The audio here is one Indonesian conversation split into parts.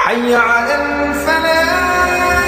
حي على الفلاح.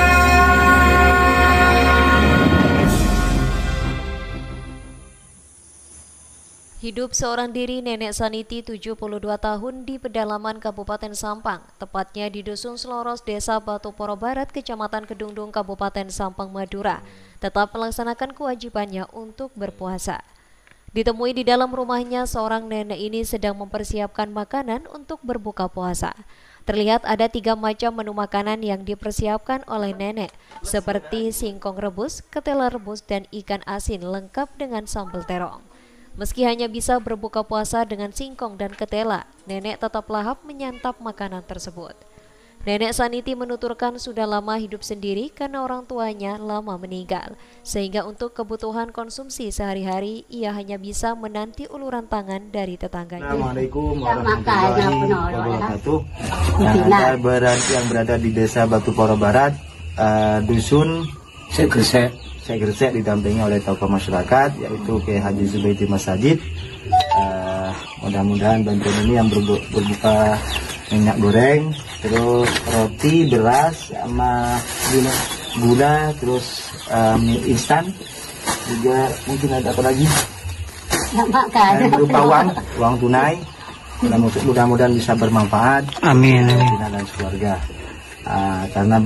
Hidup seorang diri Nenek Saniti 72 tahun di pedalaman Kabupaten Sampang, tepatnya di Dusun Seloros, Desa Batuporo Barat, Kecamatan Kedungdung, Kabupaten Sampang, Madura, tetap melaksanakan kewajibannya untuk berpuasa. Ditemui di dalam rumahnya, seorang nenek ini sedang mempersiapkan makanan untuk berbuka puasa. Terlihat ada 3 macam menu makanan yang dipersiapkan oleh nenek, seperti singkong rebus, ketela rebus, dan ikan asin lengkap dengan sambal terong. Meski hanya bisa berbuka puasa dengan singkong dan ketela, nenek tetap lahap menyantap makanan tersebut. Nenek Saniti menuturkan sudah lama hidup sendiri karena orang tuanya lama meninggal, sehingga untuk kebutuhan konsumsi sehari-hari ia hanya bisa menanti uluran tangan dari tetangganya. Assalamualaikum warahmatullahi wabarakatuh. Yang berada di Desa Batuporo Barat, Dusun Segresek didampingi oleh tokoh masyarakat yaitu Kiai Haji Zubaidi Masjid. Mudah-mudahan bantuan ini yang berbuka minyak goreng, terus roti, beras, sama gula, terus mie instan, juga mungkin ada apa lagi? Dan berupa uang tunai. Mudah-mudahan bisa bermanfaat. Amin. Dan keluarga. Karena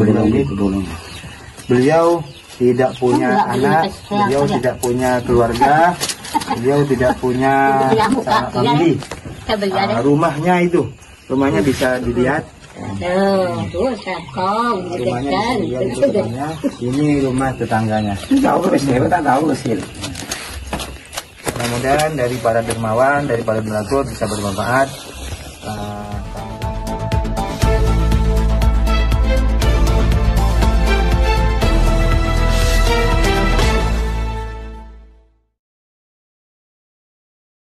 beliau tidak punya anak, beliau tidak punya keluarga, beliau tidak punya famili. Rumahnya bisa dilihat. Ini rumah tetangganya. Mudah-mudahan dari para dermawan, dari para donatur bisa bermanfaat.